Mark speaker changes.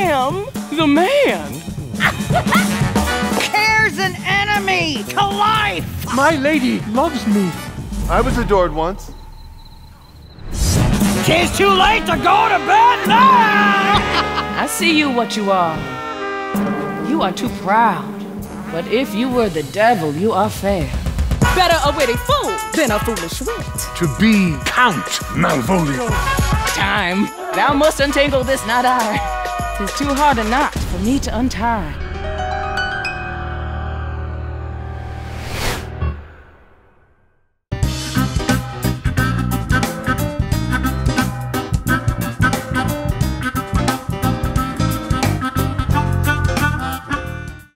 Speaker 1: am the man.
Speaker 2: Care's an enemy to life.
Speaker 3: My lady loves me.
Speaker 4: I was adored once.
Speaker 2: 'Tis too late to go to bed now.
Speaker 1: I see you what you are. You are too proud. But if you were the devil, you are fair.
Speaker 5: Better a witty fool than a foolish wit.
Speaker 3: To be Count Malvolio.
Speaker 1: Time. Thou must untangle this knot I. 'Tis too hard a knot for me to untie.